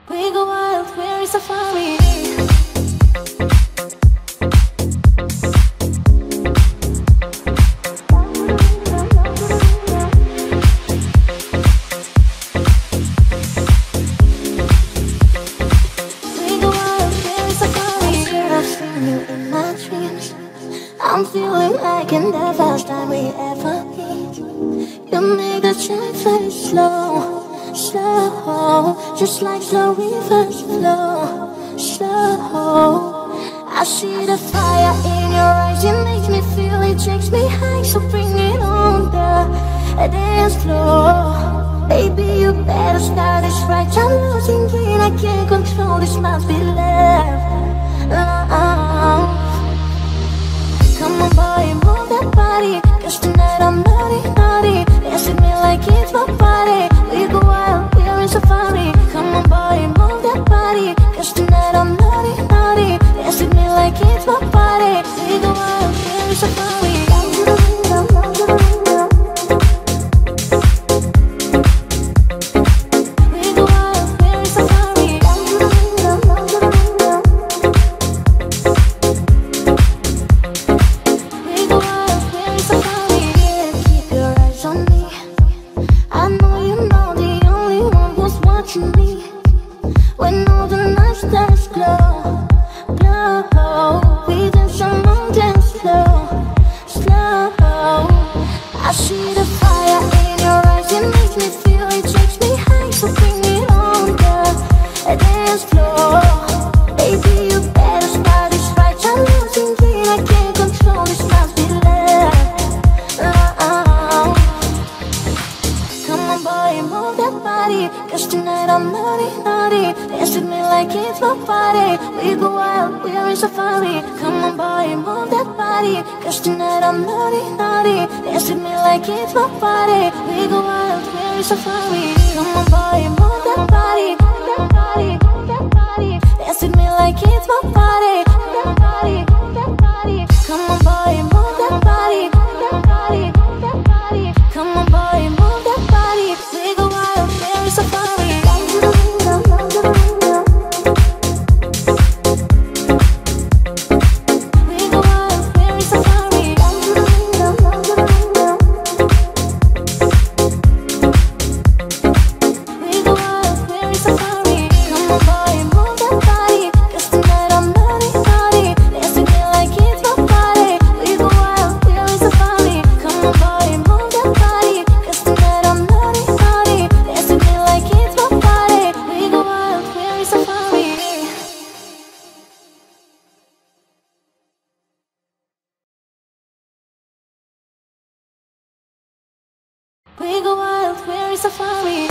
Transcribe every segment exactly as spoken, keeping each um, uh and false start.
We go wild, we're in safari. I'm feeling like in the first time we ever meet. You make the time very slow, slow, just like slow rivers flow, slow. I see the fire in your eyes, it makes me feel, it takes me high. So bring it on the dance floor. Baby, you better start this right. I'm losing green, I can't control this, must be love. Love. Come on boy, move that body, cause tonight I'm naughty, naughty. Dance with me like it's my party. We go wild, we're in safari. Come on boy, move that body, cause tonight I'm naughty, naughty. Dance with me like it's my party. We go wild, we're in safari. We go wild, we're in safari.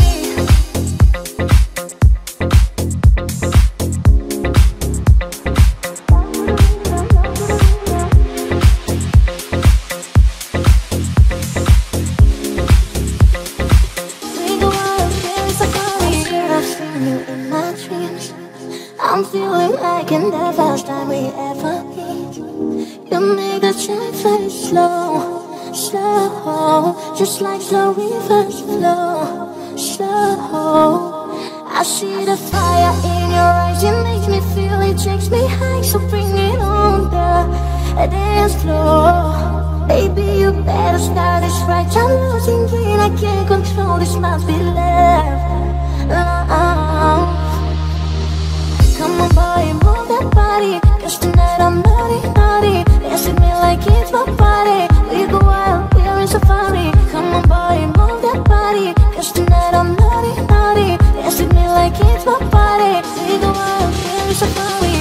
I'm feeling like in the first time we ever meet. You make the time very slow, slow, just like slow rivers flow, slow. I see the fire in your eyes, it makes me feel, it takes me high. So bring it on the dance floor. Baby, you better start this right. I'm losing green, I can't control this, must be love, love. Come on boy, move that body, cause tonight I'm naughty, naughty. Dance with me like it's my party. We go wild, we're in safari. Come on boy, move that body, cause tonight I'm naughty, naughty. Dance with me like it's my party. We go wild, we're in safari.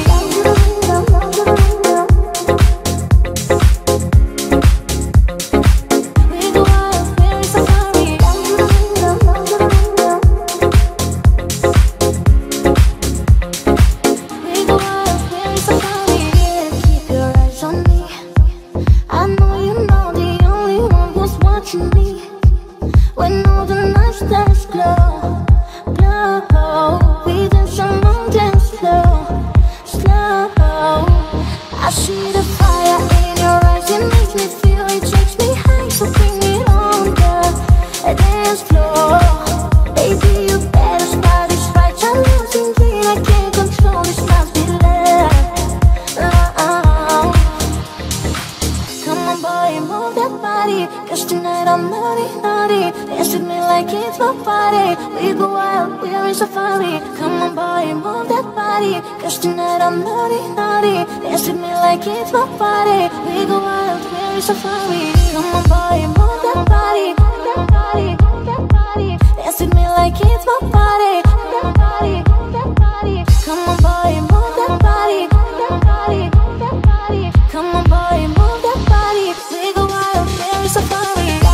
it's my party. We go wild, we are in safari. Come on boy, move that body, cause tonight I'm naughty, naughty. Dance with me like it's my party. We go wild, we are in safari. Come on boy, move that body, that body, that body. Dance with me like it's my party, that body, that body. Come on boy, move that body, that body, that body. Come on boy, move that body. We go wild, we are in safari.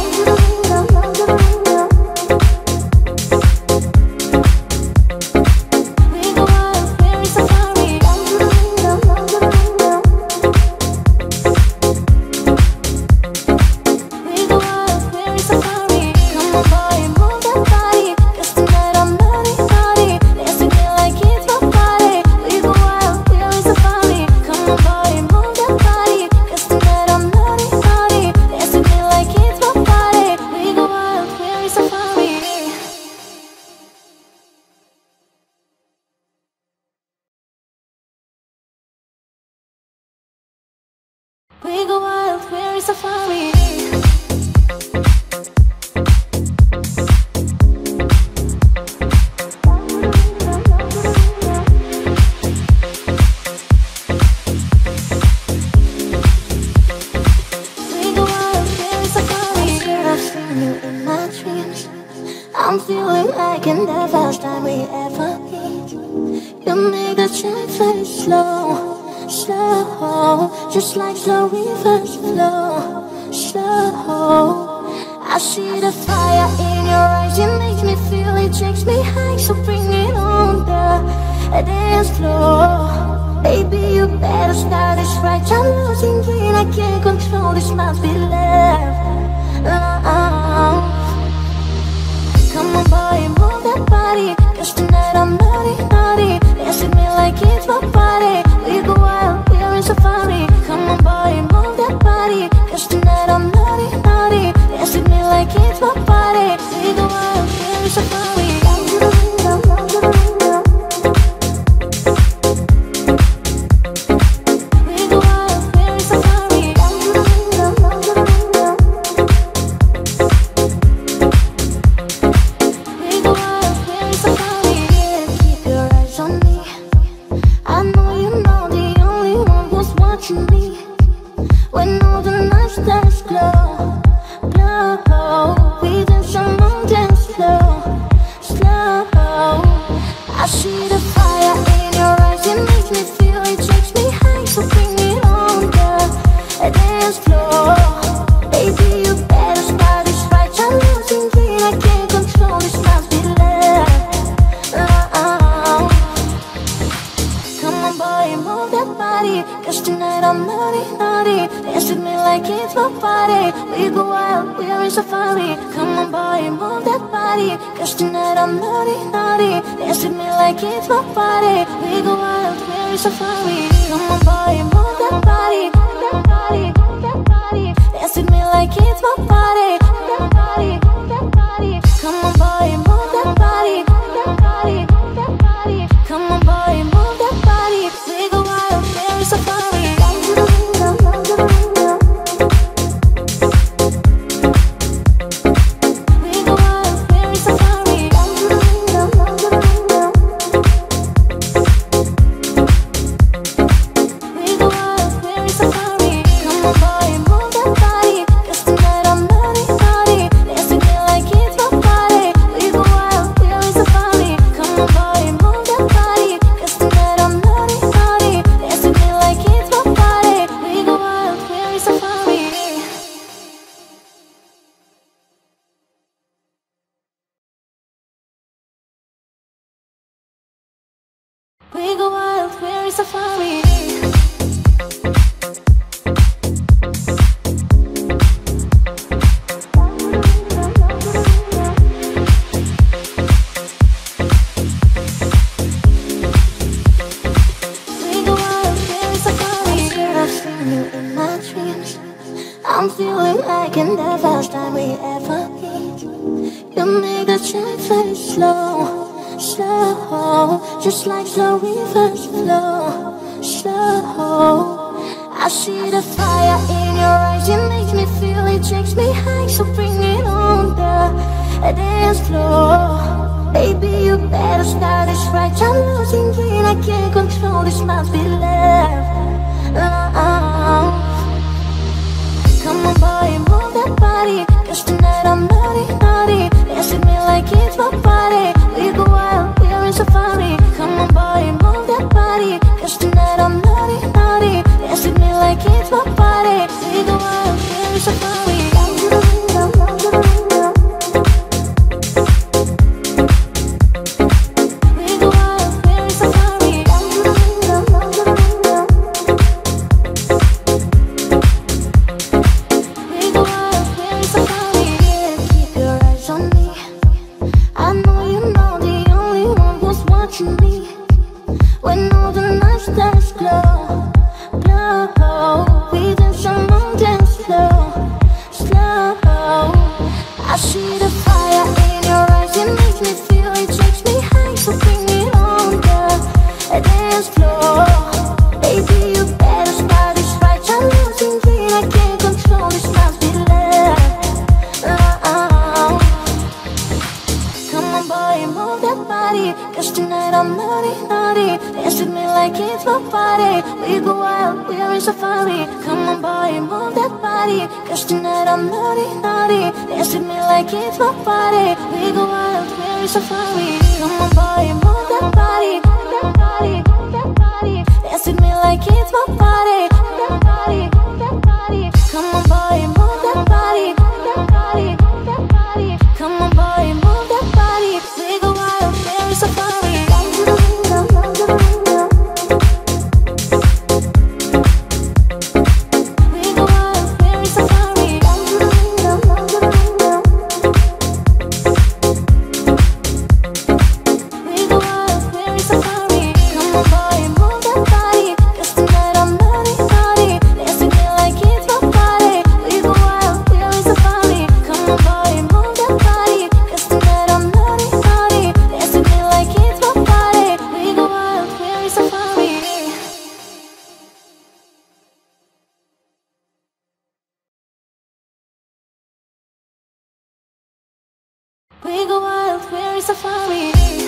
We go wild, we're in safari. I'm feeling like in the first time we ever meet. You make the time very slow, slow, just like slow rivers flow, slow. I see the fire in your eyes, it makes me feel, it takes me high. So bring it on the dance floor. Baby, you better start this right. I'm losing green, I can't control this, must be love. Oh. Come on boy, move that body, cause tonight I'm naughty, naughty. Dance with me like it's my party. We go wild, we are in safari. Come on boy, move that body, cause tonight I'm naughty, naughty. Dance with me like it's my party. We go wild, we are in safari. We go wild, we're in safari. I'm feeling like in the first time we ever meet. You make the time very slow, slow, just like slow rivers flow, slow. I see the fire in your eyes, it makes me feel, it takes me high. So bring it on the dance floor. Baby, you better start this right. I'm losing green, I can't control this, must be love. Uh-uh. Come on boy, move that body, cause tonight I'm naughty, naughty. Dance with me like it's my party. We go wild, we're in safari. Come on boy, move that body, cause tonight I'm naughty, naughty. Dance with me like it's my party. We go wild, we're in safari. We go wild, we're in safari.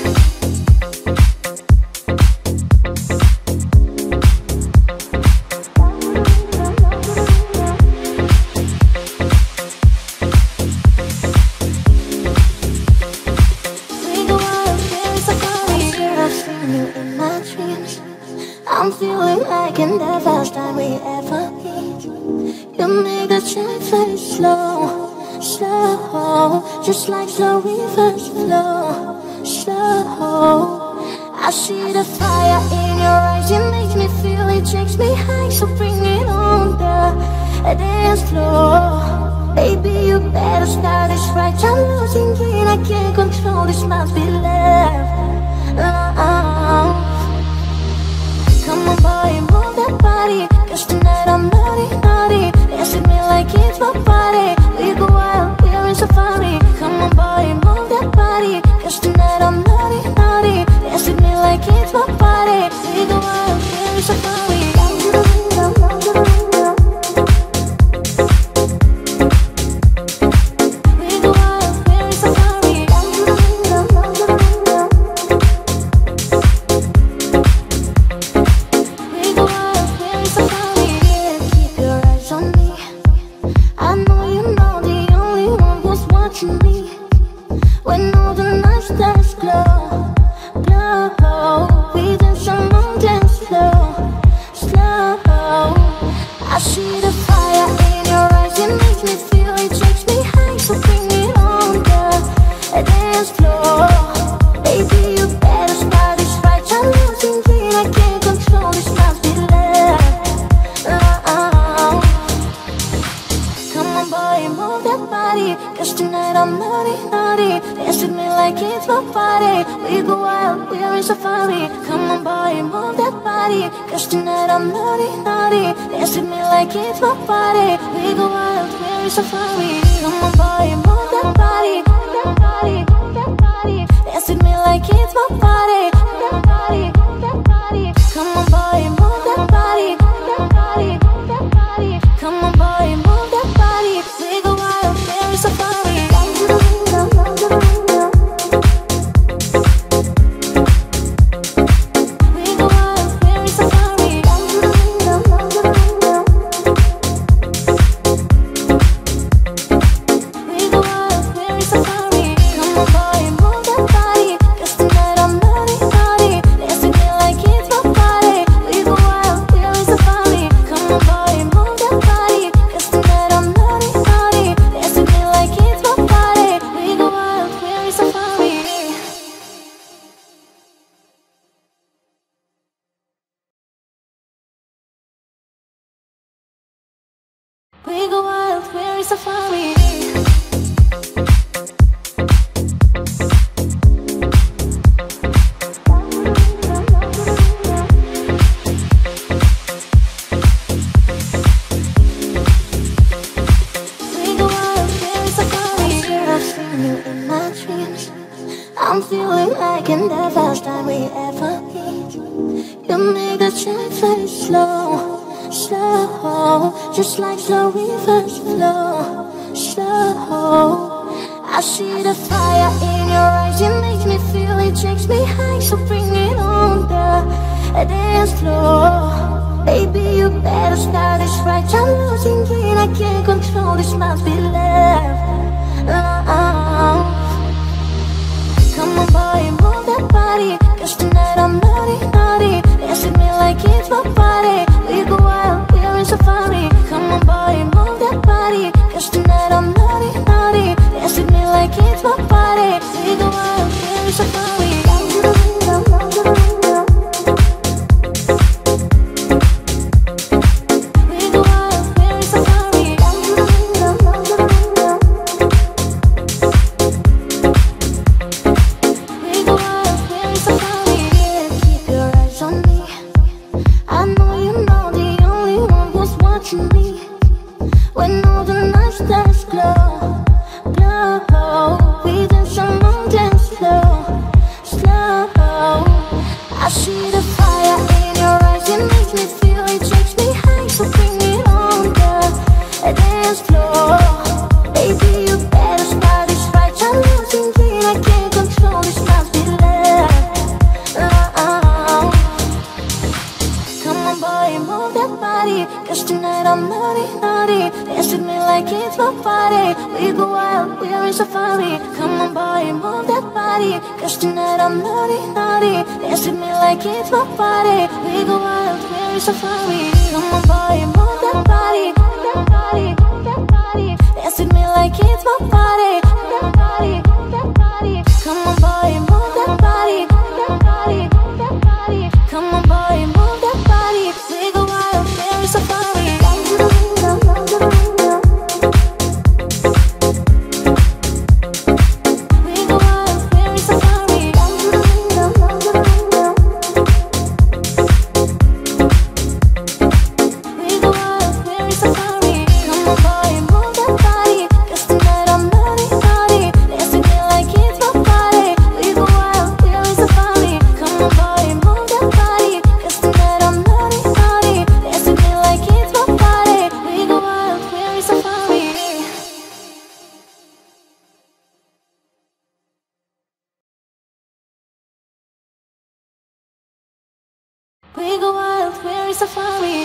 I'm feeling like in the first time we ever meet. You make the time very slow, slow, just like slow rivers flow, slow. I see the fire in your eyes, it makes me feel, it takes me high. So bring it on the dance floor. Baby, you better start this right. I'm losing green, I can't control this, must be love. Uh-uh. Come on boy, move that body, cause tonight I'm naughty, naughty. Dance with me like it's my party. We go wild, we're in safari. Come on boy, move that body, cause tonight I'm naughty, naughty. Dance with me like it's my party. We go wild, we're in safari. Come on boy, move that body. We go wild, we're in safari. safari. I'm feeling like in the first time we ever meet. You make the time very slow, slow, just like slow rivers flow, slow. I see the fire in your eyes, it makes me feel, it takes me high. So bring it on the dance floor. Baby, you better start this right. I'm losing green, I can't control this, must be love. Love. Come on boy, move that body, cause tonight I'm naughty, naughty. Dance with me like it's my party. We go wild, we're in safari. Come on boy, move that body, cause tonight I'm naughty, naughty. Dance with me like it's my party. We go wild, we're in safari. We go wild, we're in safari.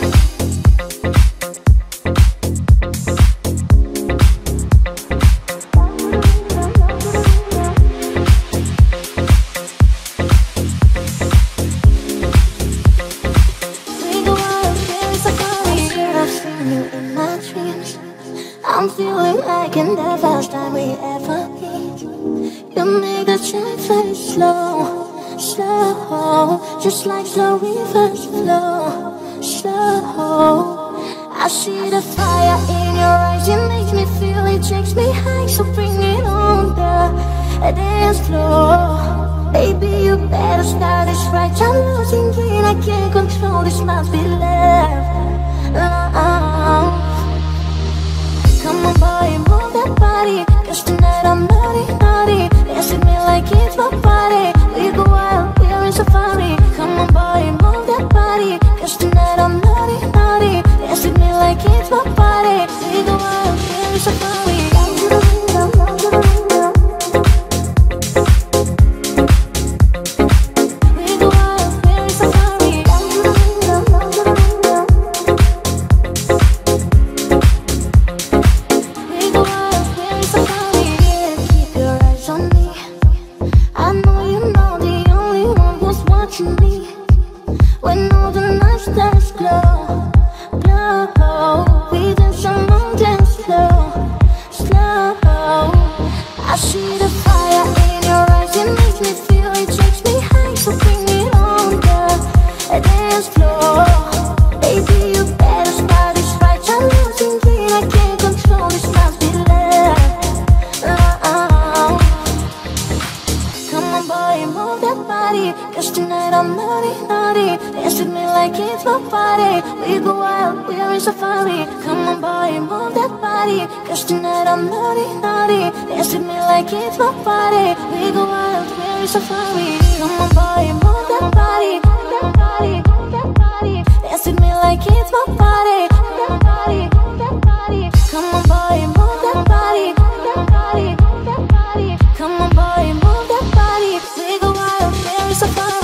I'm feeling like in the first time we ever meet. You make the time very slow, slow, just like slow rivers flow, slow. I see the fire in your eyes, it makes me feel, it takes me high. So bring it on the dance floor. Baby, you better start this right. I'm losing green, I can't control this, must be love, love. Come on boy, move that body, cause tonight I'm naughty, naughty. Dance with me like it's my party. We go wild, we're in safari. Come on boy, move that body, cause tonight I'm naughty, naughty. Dance with me like it's my party. We go wild, we're in safari. Baby, you better start this right. I'm losing clean, I can't control this. naughty, naughty. Dance with me like it's my party. We go wild, we are in safari. Come on boy, move that body, cause tonight I'm naughty, naughty. Dance with me like it's my party. We go wild, we are in safari. Come on boy, move that body, that body, that body. Dance with me like it's my party, that body, that body. Come on boy, move that body, that body, that body. Come on boy, move that body. We go wild, we are in safari.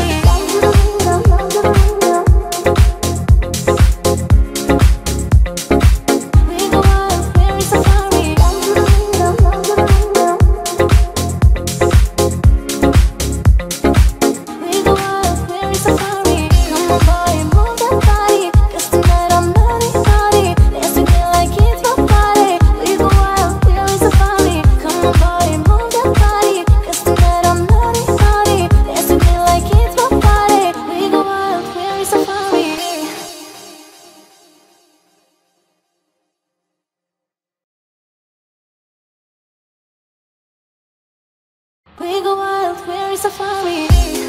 We go wild, we're in safari.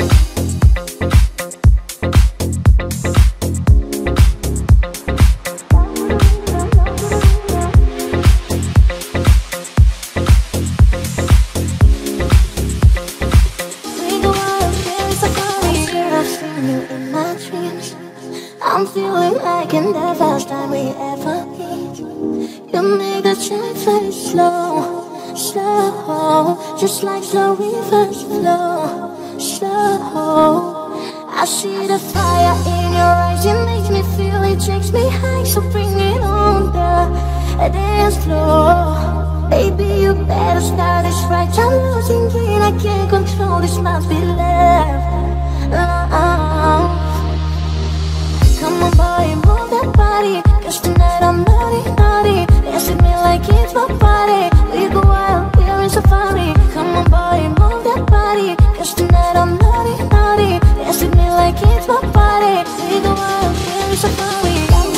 I'm feeling like in the first time we ever meet. You make the time very slow, slow, just like slow rivers flow, slow. I see the fire in your eyes, it makes me feel, it takes me high. So bring it on the dance floor. Baby, you better start this right. I'm losing green, I can't control this, must be love. Oh. Come on boy, move that body, cause tonight I'm naughty, naughty. Dance with me like it's my party. We go wild, we are in safari. Come on boy, move that body, cause tonight I'm naughty, naughty. Dance with me like it's my party. We go wild, we are in safari.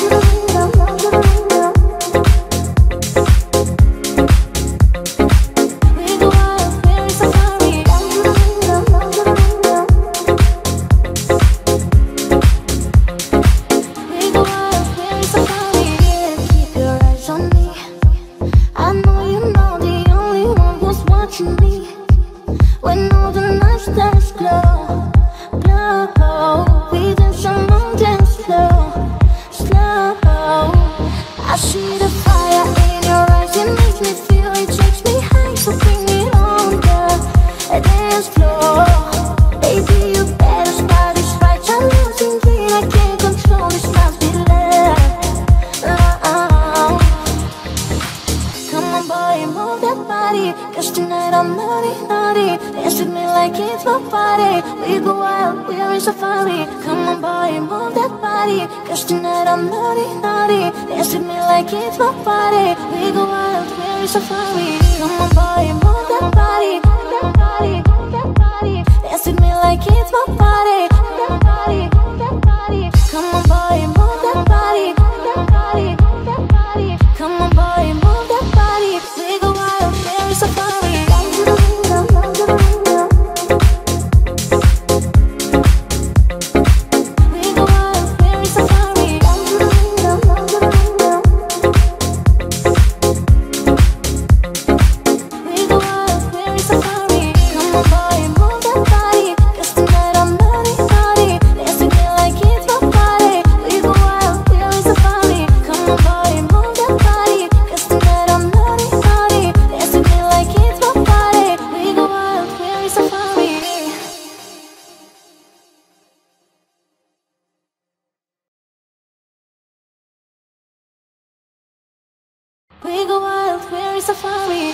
We go wild, we're in safari.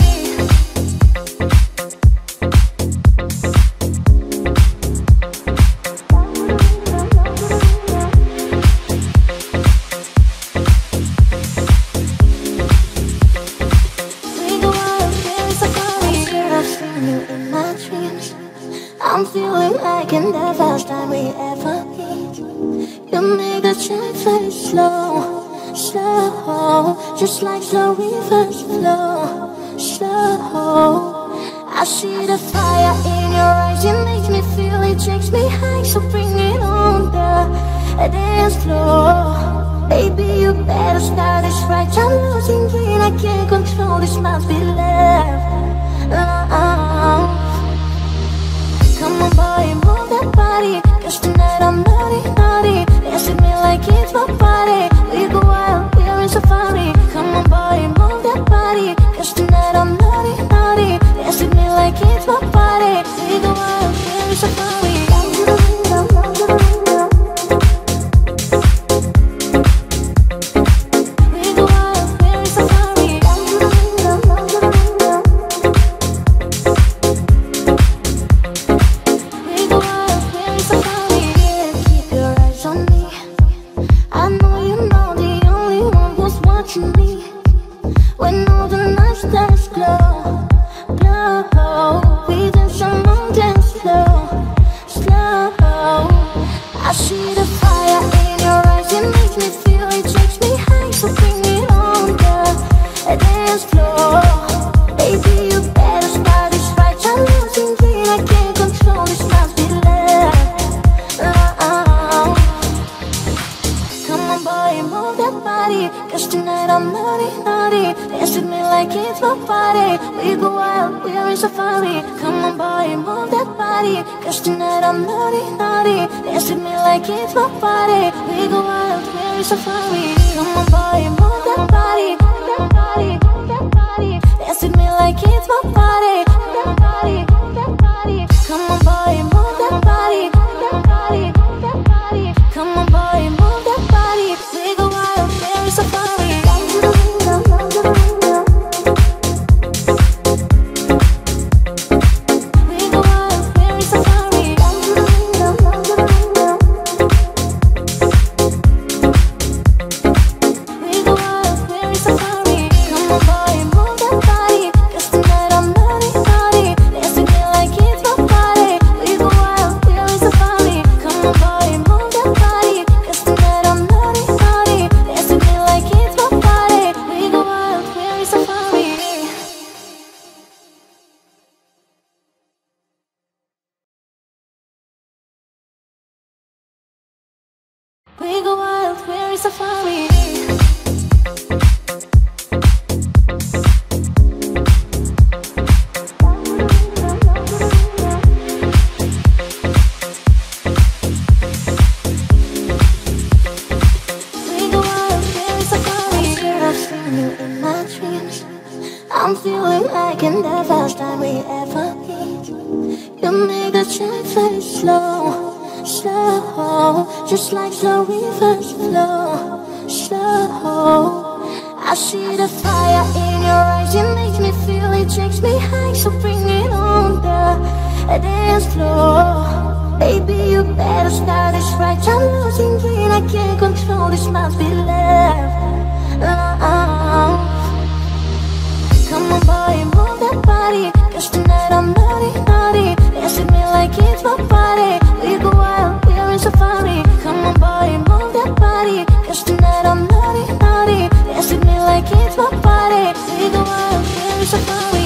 I'm feeling like in the first time we ever meet. You make the time very slow, slow, just like slow rivers flow, slow. I see the fire in your eyes, it makes me feel, it takes me high, so bring it on the dance floor. Baby, you better start this right. I'm losing green, I can't control this, must be love. Uh-uh. Come on boy, move that body, cause tonight I'm naughty, naughty. Dance with me like it's my party. We go wild, we're in safari. Come on boy, move that body, cause tonight I'm naughty, naughty. Dance with me like it's my party. We go wild, we're in safari. We go wild, we're in safari. I'm feeling like in the first time we ever meet. You make the time very slow, slow, just like slow rivers flow, slow. I see the fire in your eyes, it makes me feel, it takes me high, so bring it on the dance floor. Baby, you better start this right. I'm losing green, I can't control this, must be love. Uh-uh. Come on boy, move that body, cause tonight I'm naughty, naughty. Dance with me like it's my party. We go wild, we're in safari. Come on boy, move that body, cause tonight I'm naughty, naughty. Dance with me like it's my party. We go wild, we're in safari.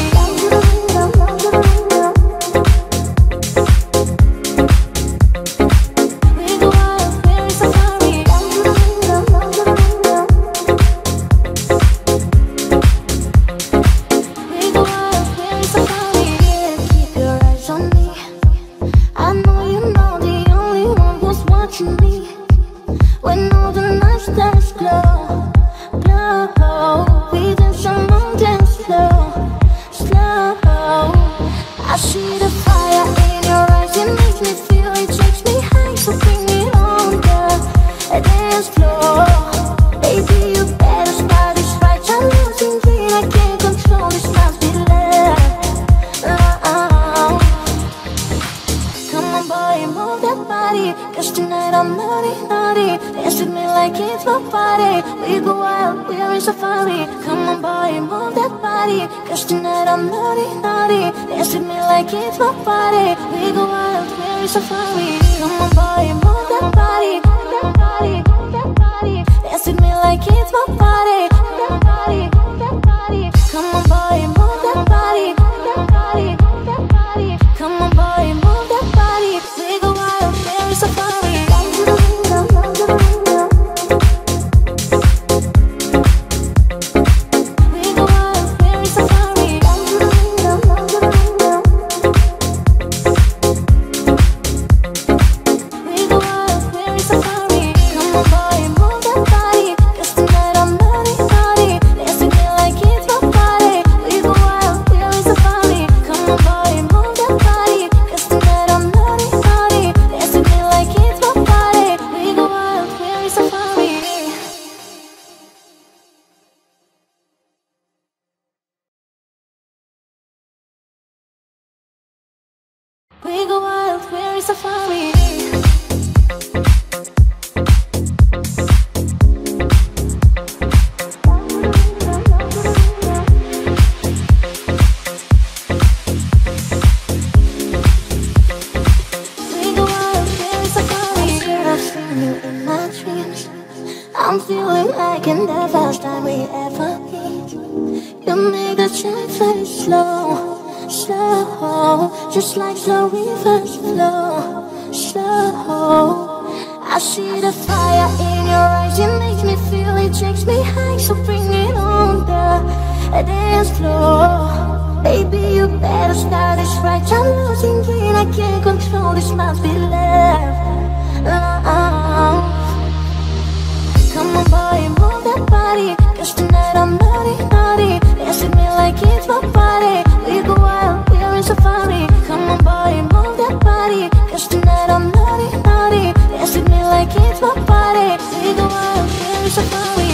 Cause tonight I'm naughty, naughty. Dance with me like it's my party. We go wild, we're in safari. Come on boy, move that body, that body, that body. Dance with me like it's my party, that body, that body. Come on boy, move that body, that body, that body. Come on boy, move that body. We go seen you in my dreams. I'm feeling like in the first time we ever meet. You make the time very slow, slow, just like slow rivers flow, slow. I see the fire in your eyes, it makes me feel, it takes me high. So bring it on the dance floor. Baby, you better start this right. I'm losing green, I can't control this, must be love. Love. Come on boy, move that body, cause tonight I'm naughty, naughty. Dance with me like it's my party. We go wild, we're in safari. Come on boy, move that body, cause tonight I'm naughty, naughty. Dance with me like it's my party. We go wild, we're in safari.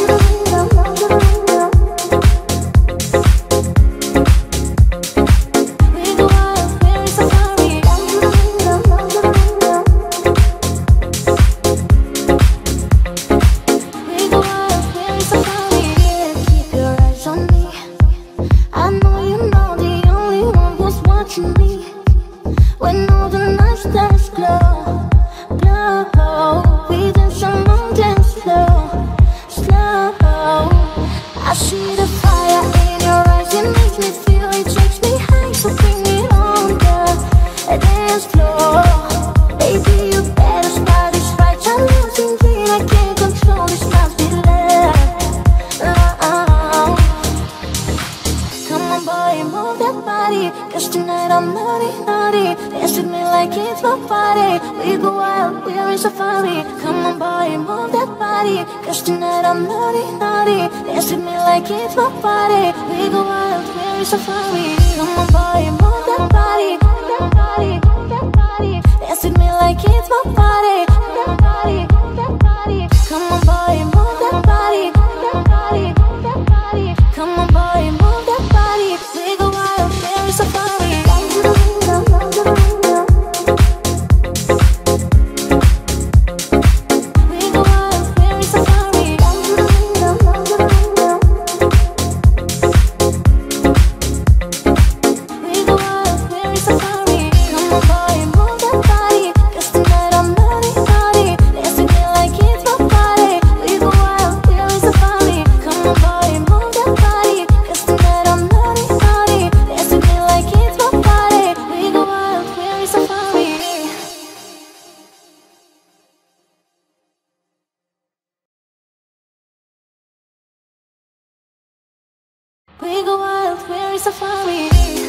We go wild, we're in safari.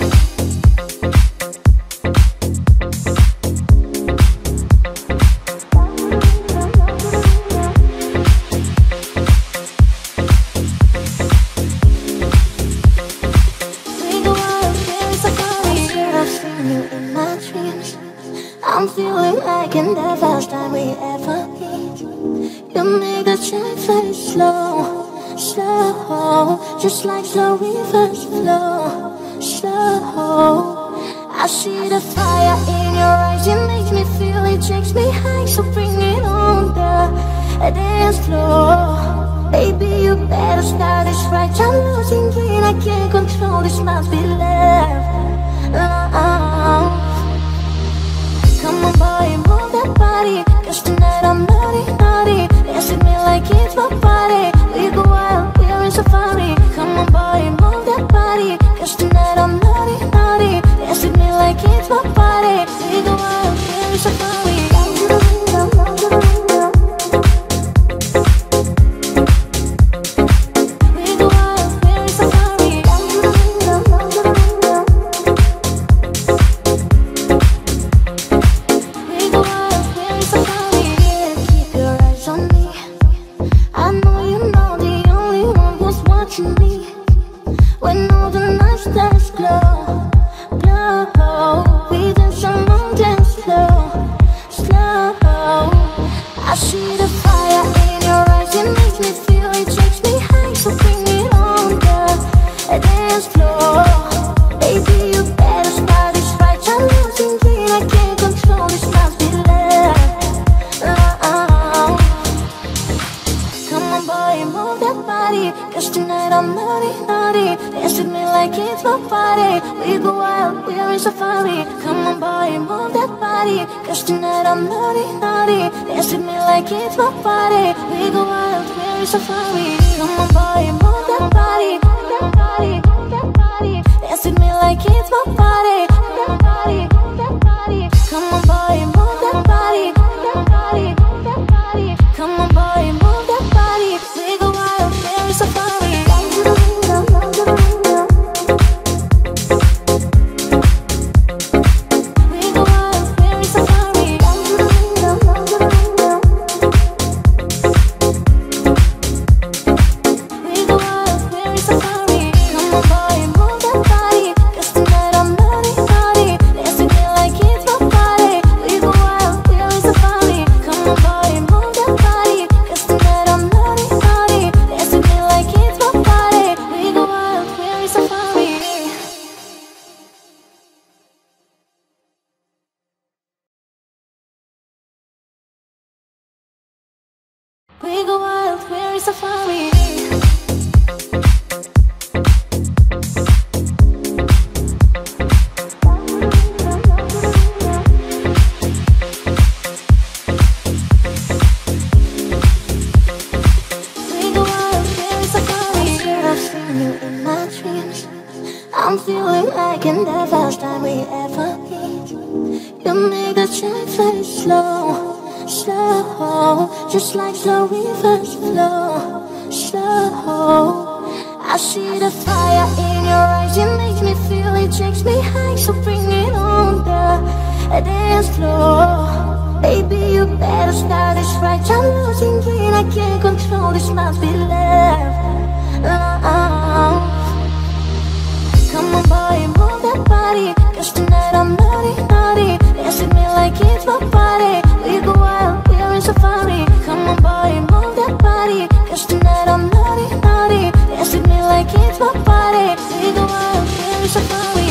I'm feeling like in the first time we ever meet. You make the time very slow, slow, just like slow rivers flow, slow. I see the fire in your eyes, it makes me feel, it takes me high. So bring it on the dance floor. Baby, you better start this right. I'm losing green, I can't control this, must be love, love. Come on boy, move that body, cause tonight I'm naughty, naughty. Dance with me like it's my party. We go wild, we're in safari. Come on boy, move that body, cause tonight I'm naughty, naughty. Dance with me like it's my party. We go wild, we're in safari. Cause tonight I'm naughty, naughty. Dance with me like like it's my party. We go wild, we're safari. Come on boy, move that body, that body, that body. Dance with me like it's my party, that body, that body. Come on boy, move that body, that body, that body. Come on boy, move that body. We go wild, we're safari. We go wild, we're in safari. I'm feeling like in the first time we ever meet. You make the time fly slow, slow, just like slow rivers flow, slow. I see the fire in your eyes, it makes me feel, it takes me high. So bring it on the dance floor. Baby, you better start this right. I'm losing green, I can't control this, must be love. Oh. Come on boy, move that body, cause tonight I'm naughty, naughty. Dance with me like it's my party. We go wild, we're in safari. Come on boy, move that body, cause tonight I'm naughty, naughty. Dance with me like it's my party. We go wild, we're in safari.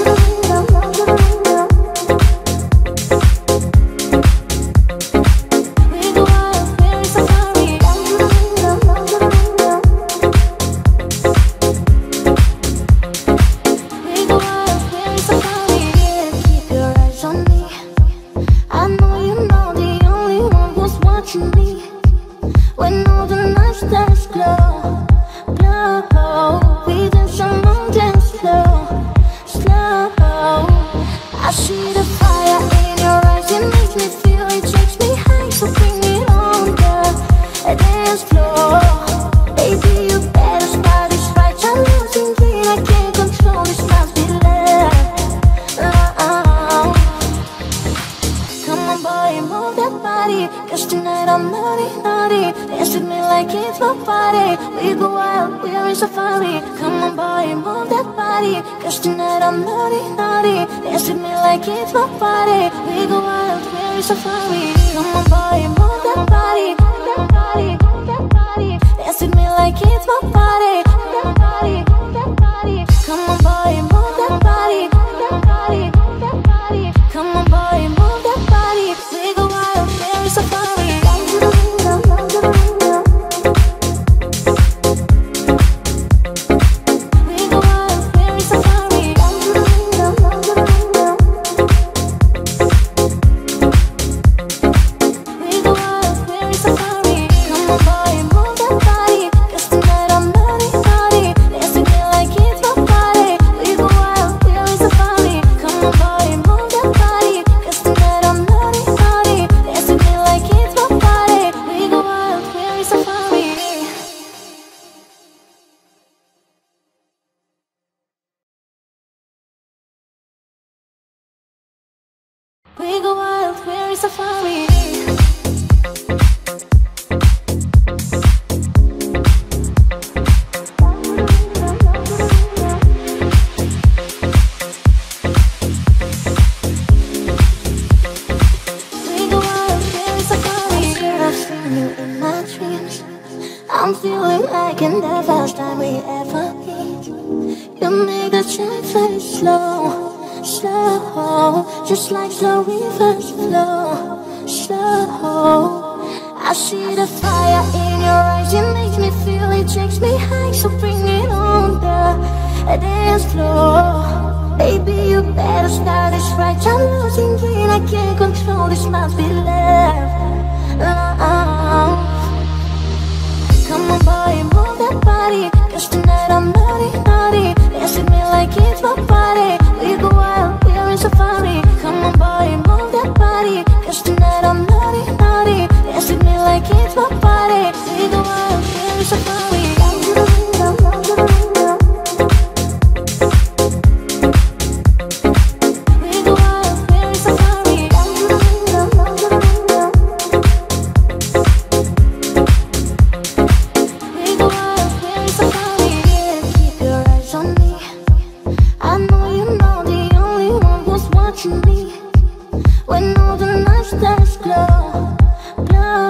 It's my body, we go wild, we're in safari. Come on boy, move that body, that body, that body. Dance with me like it's my body, that body, that body. Come on boy, move that body, that body, that body. Come on boy, move that body. We go wild, we're in safari. We go wild, we're in safari. I'm feeling like in the first time we ever meet. You make the time fly slow, slow, just like slow rivers flow, slow. I see the fire in your eyes, it makes me feel, it takes me high. So bring it on the dance floor. Baby, you better start this right. I'm losing green, I can't control this, must be love. Uh-uh.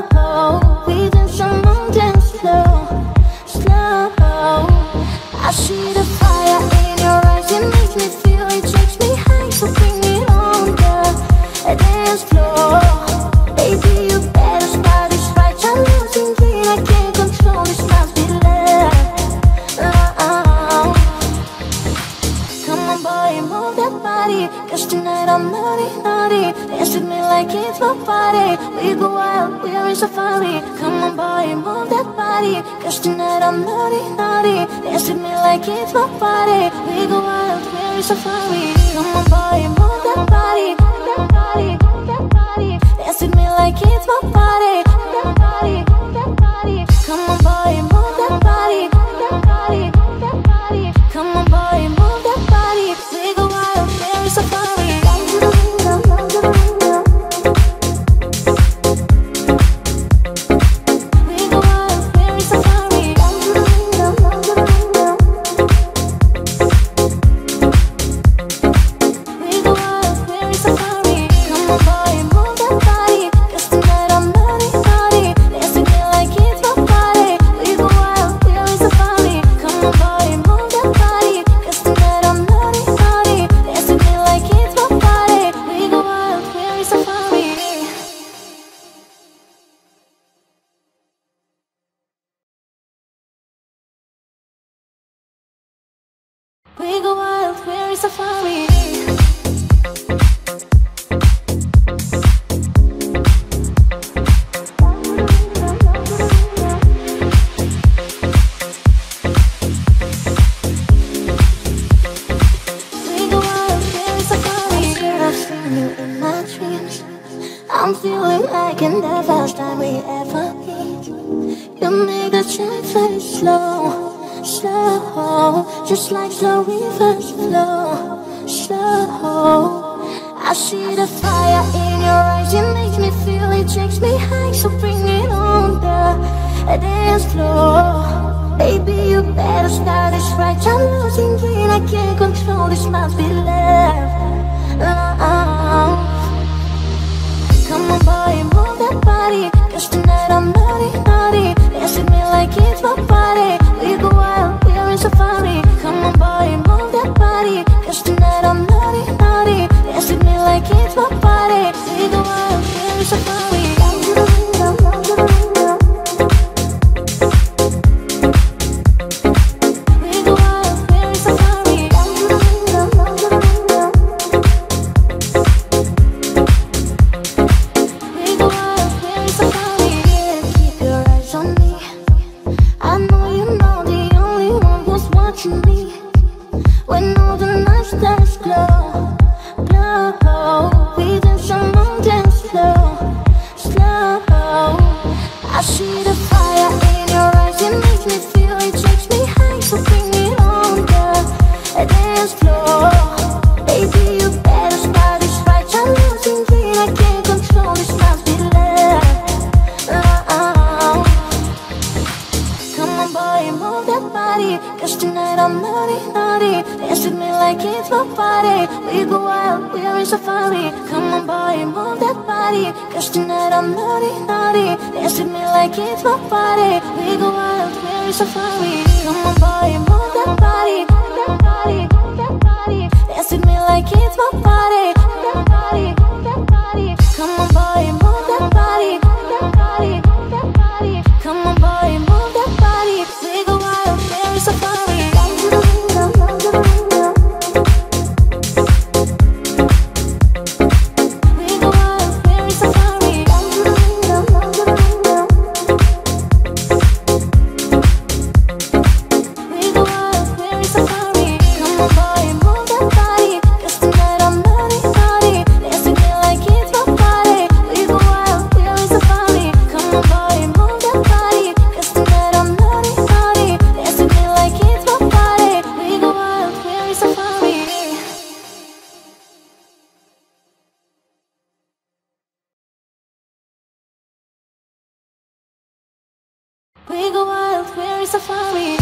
We dance on mountain slow, slow. I see the fire in your eyes, it makes me feel, it takes me high. So bring it on the dance floor. Baby, you better start this right. I'm losing clean, I can't control this, must be love. Uh-uh. Come on boy, move that body, cause tonight I'm naughty, naughty. Dance with me like it's my party. We go wild, we are in safari. Come on boy, move that body, cause tonight I'm naughty, naughty. Dance with me like it's my party. We go wild, we are in safari. Come on boy, move that body, that body, that body. Dance with me like it's my party, that body, that body. Come on boy, move that body, that body, that body. Come on boy, move that body. We go wild, we are in safari. We go wild, we're in safari. I'm feeling like in the first time we ever meet. You make the time very slow, slow, just like slow rivers flow, slow. I see the fire in your eyes, it makes me feel, it takes me high. So bring it on the dance floor. Baby, you better start this right. I'm losing green, I can't control this, must be love. Uh-uh. Come on boy, move that body, cause tonight I'm naughty, naughty. Dance with me like it's my party. We go wild, we are in safari. Come on boy, move that body, cause tonight I'm naughty, naughty. Dance with me like it's my party. We go wild, we are in safari. We go wild, we're in safari.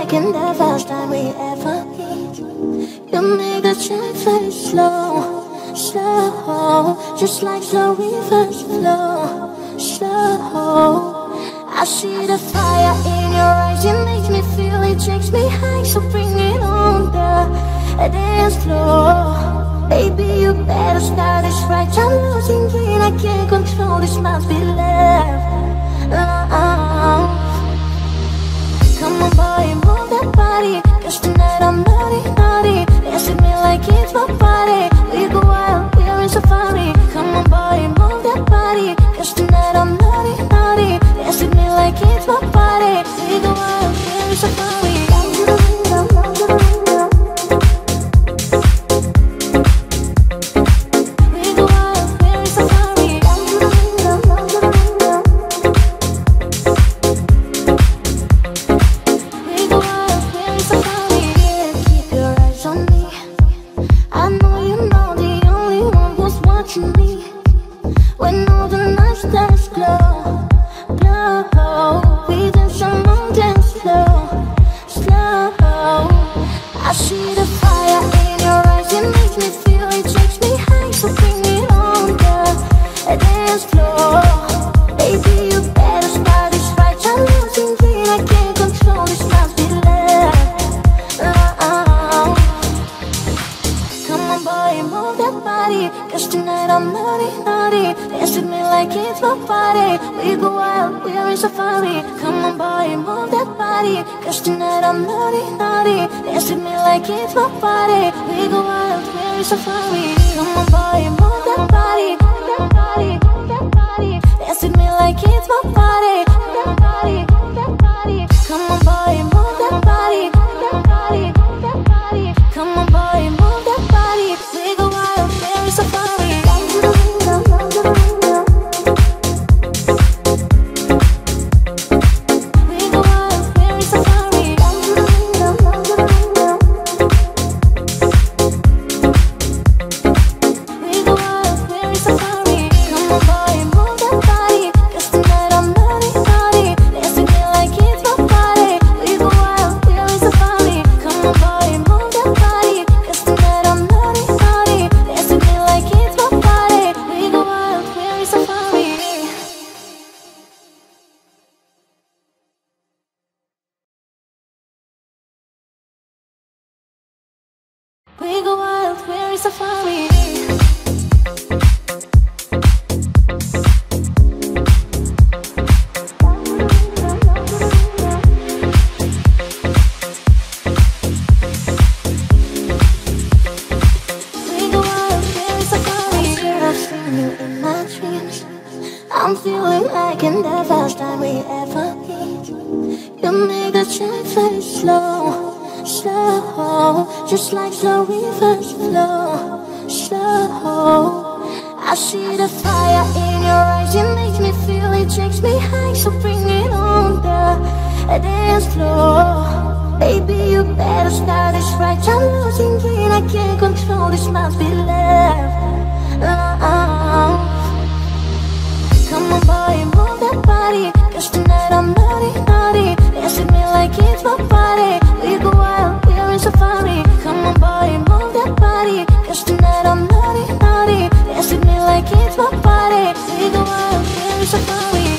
like in the first time we ever meet. You make the time very slow, slow, just like slow reverse flow, slow. I see the fire in your eyes, it makes me feel, it takes me high, so bring it on the dance floor. Baby, you better start this right, I'm losing green, I can't control, this must be love, love. Come on boy, move that body, cause tonight I'm naughty, naughty. Dance with me like it's my party, we go wild, we're in safari. Come on boy, move that body, cause tonight I'm naughty, naughty. Dance with me like it's my party, we go wild, we're in safari. We go wild, we're in safari. We go wild, we're in safari. I've seen you in my dreams. I'm feeling like in the first time we ever meet. You make the time very slow, slow, just like slow reverse flow, slow. I see the fire in your eyes, it makes me feel, it takes me high, so bring it on the dance floor. Baby, you better start this right, I'm losing green, I can't control, this must be love, love. Come on boy, move that body, cause tonight I'm naughty, naughty. Dance with me like it's my party, we go wild, we're in safari. Come on boy, move that body, cause tonight I'm naughty, naughty. Dance with me like it's my party, we go wild, we're in safari.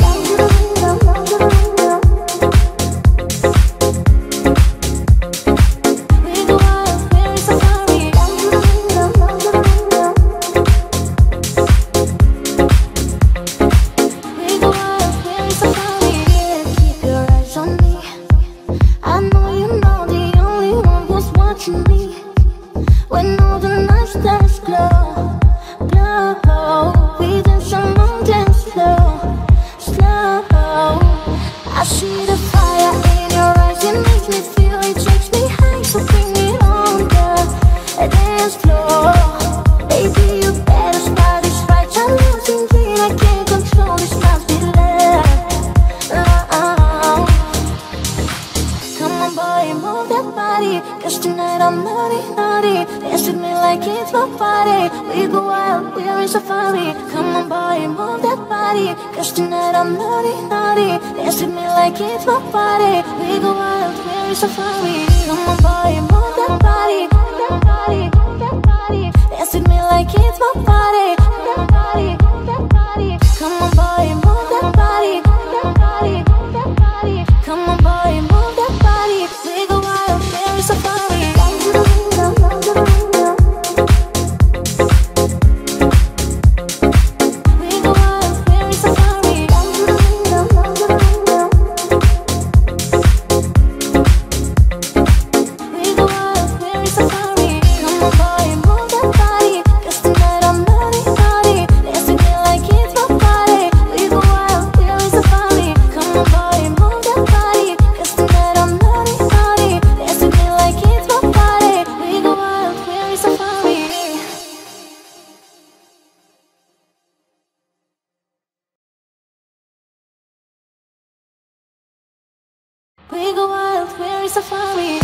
Cause tonight I'm naughty, naughty. Dance with me like it's my party, we go wild, we're we're safari. Come on boy, move that body, that body, that body. Dance with me like it's my party, that body, that body. Come on boy, move that body, that body, that body. Come on boy, move that body. We go wild, we're safari. We go wild, we're in safari.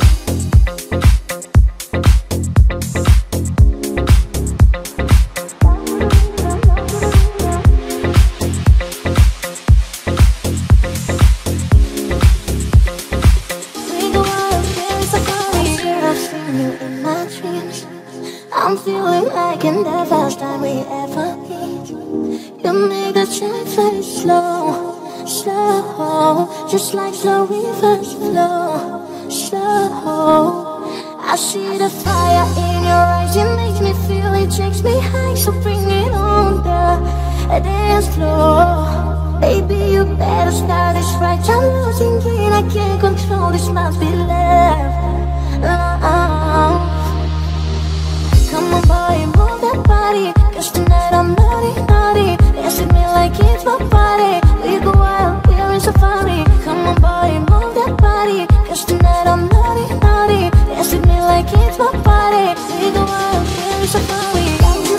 We go wild, we're in safari. I've seen you in my dreams. I'm feeling like in the first time we ever meet. You make the time very slow. Slow, just like slow rivers flow. Slow, I see the fire in your eyes. It makes me feel, it takes me high. So bring it on the dance floor. Baby, you better start this right. I'm losing green, I can't control this. Must be love. Love. Come on boy, move that body. Cause tonight I'm naughty, naughty. Dance with me like it's my party. We go wild, we're in safari. Come on boy, move that body. Cause tonight I'm naughty, naughty. Dance with me like it's my party. We go wild, we're in safari.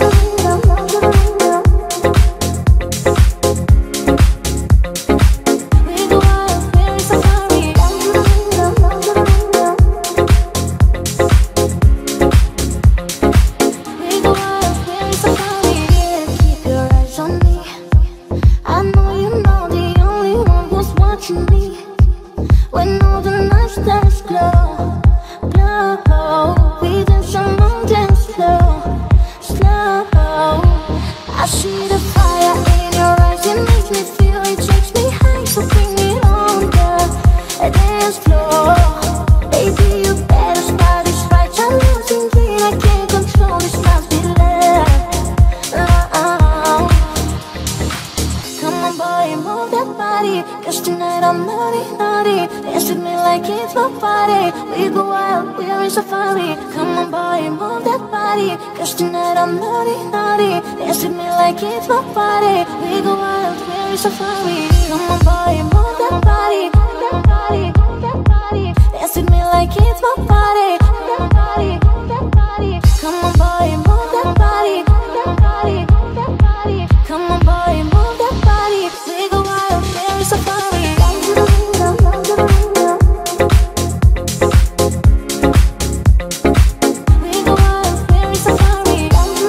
We go wild, we're in safari. We go wild, we're in safari. Yeah, keep your eyes on me. I know you know the only one who's watching me. When all the night stars glow, glow. We dance along, dance slow, slow. I see the fire in your eyes. It makes me feel, it takes me high. So bring it on the dance floor. Baby, you better start this right. I'm losing green, I can't control this. Must be love. Love. Come on boy, move that body. Cause tonight I'm naughty, naughty. Dance with me like it's my party. We go wild, we are in safari. Come on boy, move that body. Cause tonight I'm naughty, naughty. Dance with me like it's my party. We go wild, we are in safari. Come on boy, move that body. That body, that body. Dance with me like it's my party. That body, that body. Come on boy, move that body. That body, that body. Come on boy, move that body. We go wild, we are in safari. We go wild, we're in safari.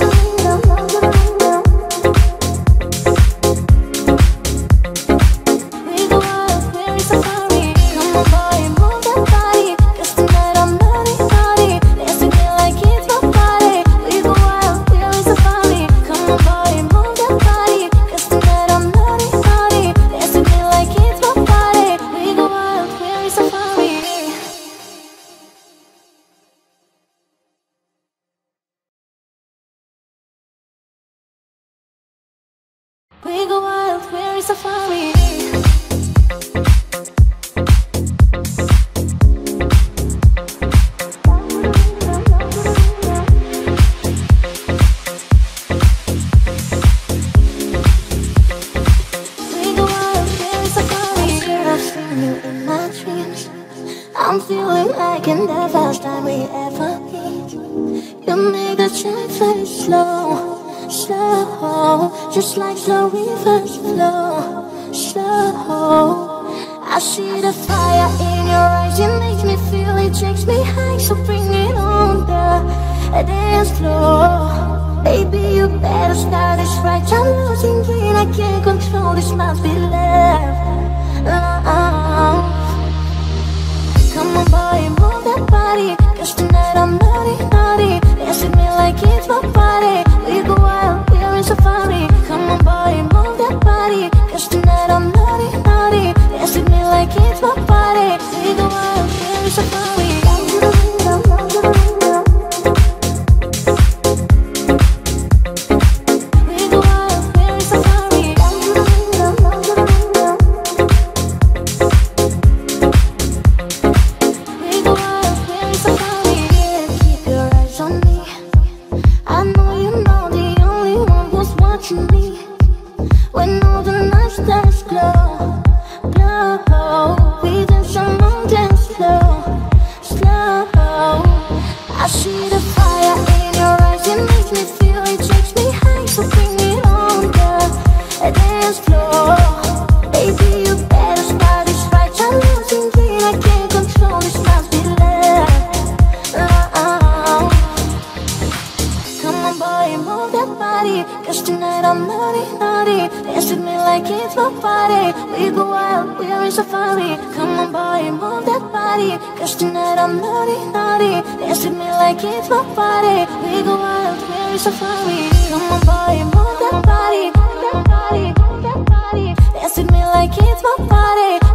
We go wild, we're in safari. Come on boy, move that body. Cause tonight I'm naughty, naughty. Dance with me like it's my party. We go wild, we're in safari. Come on boy, move that body. Cause tonight I'm naughty, naughty. Dance with me like it's my party. We go wild, we're in safari. We go wild, we're in safari. We go wild, we're in safari. I've seen you in my dreams. I'm feeling like in the first time we ever meet. You make the time very slow, slow. Just like slow rivers flow, slow. I see the fire in your eyes. It makes me feel, it takes me high. So bring it on the dance floor. Baby, you better start this right. I'm losing green, I can't control this. Must be love. Love. Come on boy, move that body, 'cause tonight I'm naughty, naughty. Dance with me like it's my party. We go wild, we're in safari. Come on boy, move that body, 'cause tonight I'm naughty, naughty. Dance with me like it's my party. We go wild, we're in safari. When all the nights dance glow, glow, we dance along, dance slow, slow. I see the fire in your eyes, it makes me feel, it takes me high. So bring it on the dance floor. Baby, you better start this right. I'm losing it, I can't control this, must be love. Oh. Come on boy, move that body, 'cause tonight I'm naughty, naughty. Dance with me like it's my party. We go wild, we are in safari. Come on boy, move that body, 'cause tonight I'm naughty, naughty. Dance with me like it's my party. We go wild, we are in safari. Come on boy, move that body, move that body, move that body. Dance with me like it's my party.